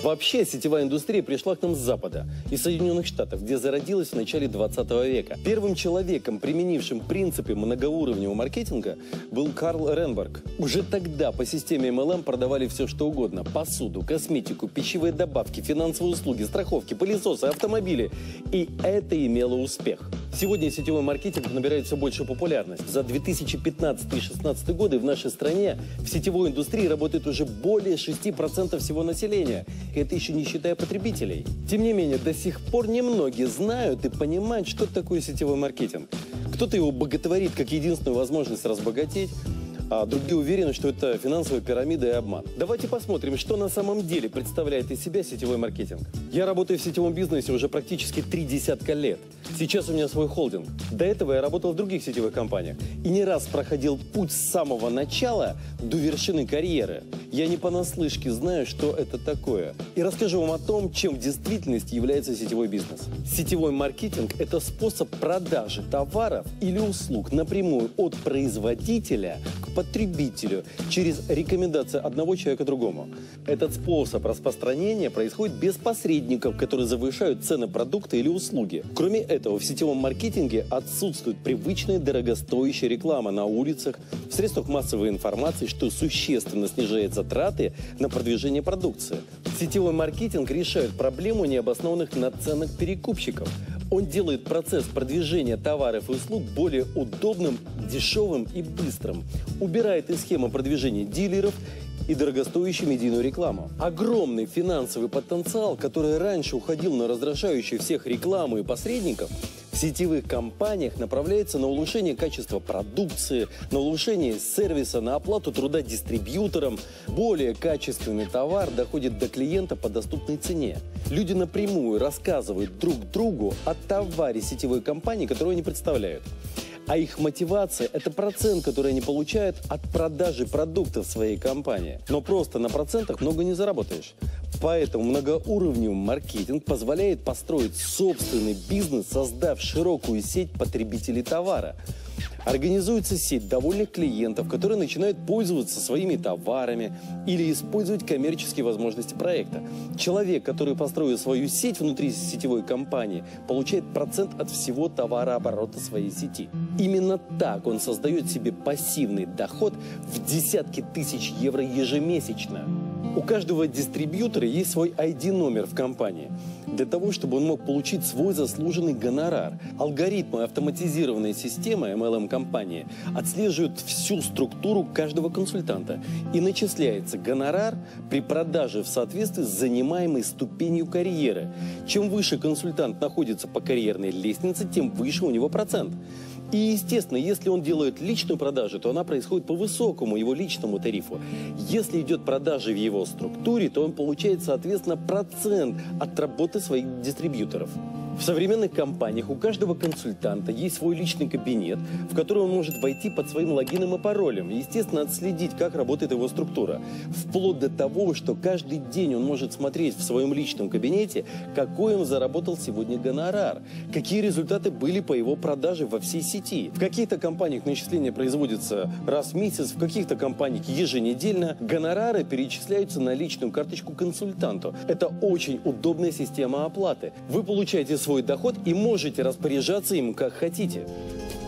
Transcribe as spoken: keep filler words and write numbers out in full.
Вообще, сетевая индустрия пришла к нам с Запада, из Соединенных Штатов, где зародилась в начале двадцатого века. Первым человеком, применившим принципы многоуровневого маркетинга, был Карл Ренберг. Уже тогда по системе эм эл эм продавали все, что угодно. Посуду, косметику, пищевые добавки, финансовые услуги, страховки, пылесосы, автомобили. И это имело успех. Сегодня сетевой маркетинг набирает все большую популярность. За две тысячи пятнадцатый — две тысячи шестнадцатый годы в нашей стране в сетевой индустрии работает уже более шести процентов всего населения. И это еще не считая потребителей. Тем не менее, до сих пор немногие знают и понимают, что такое сетевой маркетинг. Кто-то его боготворит как единственную возможность разбогатеть, а другие уверены, что это финансовая пирамида и обман. Давайте посмотрим, что на самом деле представляет из себя сетевой маркетинг. Я работаю в сетевом бизнесе уже практически три десятка лет. Сейчас у меня свой холдинг. До этого я работал в других сетевых компаниях и не раз проходил путь с самого начала до вершины карьеры. Я не понаслышке знаю, что это такое. И расскажу вам о том, чем в действительности является сетевой бизнес. Сетевой маркетинг – это способ продажи товаров или услуг напрямую от производителя к потребителю через рекомендации одного человека другому. Этот способ распространения происходит без посредников, которые завышают цены продукта или услуги. Кроме этого, в сетевом маркетинге отсутствует привычная дорогостоящая реклама на улицах, в средствах массовой информации, что существенно снижает затраты на продвижение продукции. Сетевой маркетинг решает проблему необоснованных наценок перекупщиков. Он делает процесс продвижения товаров и услуг более удобным, дешевым и быстрым. Убирает из схемы продвижения дилеров и дорогостоящую медийную рекламу. Огромный финансовый потенциал, который раньше уходил на раздражающую всех рекламу и посредников, в сетевых компаниях направляется на улучшение качества продукции, на улучшение сервиса, на оплату труда дистрибьюторам. Более качественный товар доходит до клиента по доступной цене. Люди напрямую рассказывают друг другу о товаре сетевой компании, которую они представляют. А их мотивация – это процент, который они получают от продажи продуктов своей компании. Но просто на процентах много не заработаешь. Поэтому многоуровневый маркетинг позволяет построить собственный бизнес, создав широкую сеть потребителей товара. Организуется сеть довольных клиентов, которые начинают пользоваться своими товарами или использовать коммерческие возможности проекта. Человек, который построил свою сеть внутри сетевой компании, получает процент от всего товарооборота своей сети. Именно так он создает себе пассивный доход в десятки тысяч евро ежемесячно. У каждого дистрибьютора есть свой ай ди-номер в компании, для того, чтобы он мог получить свой заслуженный гонорар. Алгоритмы автоматизированной системы эм эл эм-компании отслеживают всю структуру каждого консультанта и начисляется гонорар при продаже в соответствии с занимаемой ступенью карьеры. Чем выше консультант находится по карьерной лестнице, тем выше у него процент. И, естественно, если он делает личную продажу, то она происходит по высокому его личному тарифу. Если идет продажа в его структуре, то он получает, соответственно, процент от работы своих дистрибьюторов. В современных компаниях у каждого консультанта есть свой личный кабинет, в который он может войти под своим логином и паролем. И, естественно, отследить, как работает его структура. Вплоть до того, что каждый день он может смотреть в своем личном кабинете, какой он заработал сегодня гонорар, какие результаты были по его продаже во всей сети. В каких-то компаниях начисления производятся раз в месяц, в каких-то компаниях еженедельно. Гонорары перечисляются на личную карточку консультанту. Это очень удобная система оплаты. Вы получаете свой доход и можете распоряжаться им как хотите.